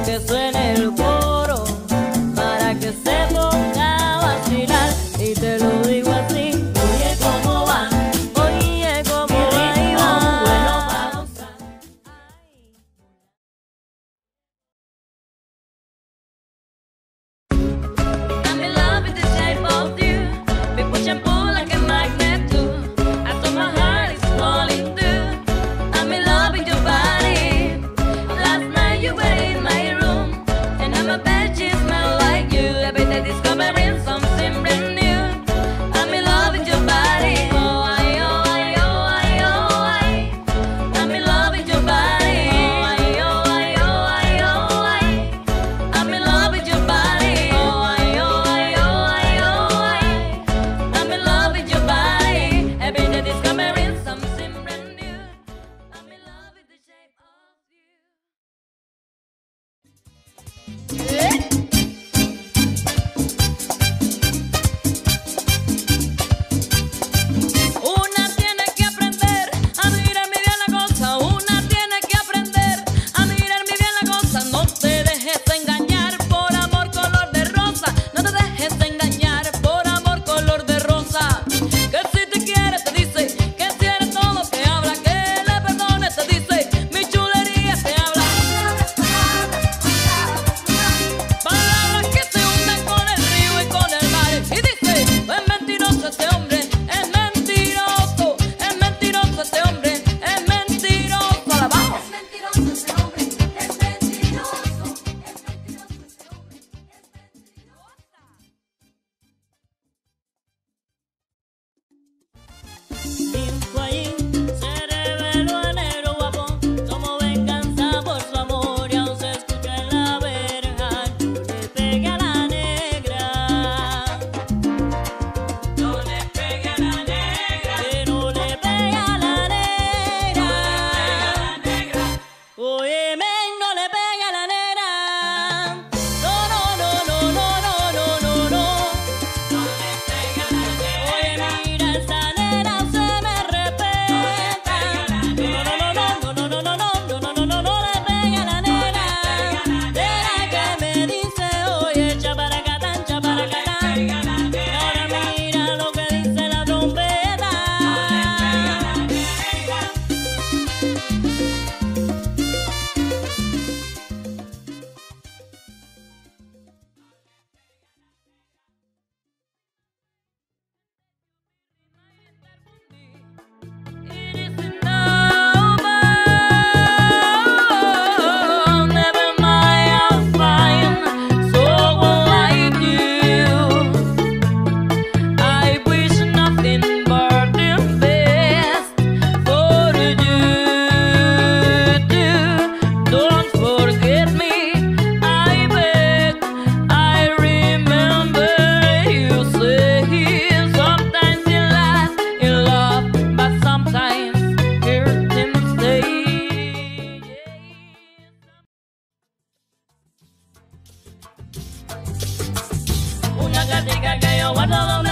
que suene el coro para que se ponga a vacilar. Y te lo digo así, oye cómo va, oye cómo ahí va, bueno pa' gozar. I'm in love with the shape of you. We push and pull like a magnet too. I thought my heart is falling through. I'm in love with your body. Last night you were in my room, and now my bed sheets smell like you. Every day discovering something brand new. I'm in love with your body. Oh, I, oh, I, oh, I, oh, I. I'm in love with your body. Oh, I, oh, I, oh, I, oh, I. I'm in love with your body. Oh, I, oh, I, oh, I, oh, I. I'm in love with your body. Every day discovering something brand new. I'm in love with the shape of you. Una tiene que aprender a mirar mi bien la cosa. Una tiene que aprender a mirar mi bien la cosa. No te dejes engañar por amor color de rosa. No te dejes engañar por amor color de rosa. Que si te quiere te dice que si eres todo te habla. Que le perdone te dice mi chulería te habla. Palabras que se hunden con el río y con el mar. Y dice, es mentiroso este hombre, es mentiroso este hombre, es mentiroso. A la bajo. Es mentiroso ese hombre, es mentiroso, es mentiroso ese hombre, es mentiroso. Dijo allí, se reveló enero guapo, como venganza por su amor, y aún se escucha en la verja, no le pegue a la negra. No le pegue a la negra. Que no le pegue a la negra. Oye, men, no le pegue a la negra. No, no, no, no, no, no, no, no, no. Oye, mira, esa nena se me respeta. No, no, no, no, no, no, no, no, no, no, no, no le pegue a la nena. De la que me dice, oye, chaparacatán, chaparacatán. Y ahora mira lo que dice la trompeta. It isn't over. Never mind, I'm fine. So will I do. I wish nothing but the best for you too. Don't forget me, I beg. I remember you say sometimes you last in love, but sometimes hurt and stay. Una gatica que yo guardo donde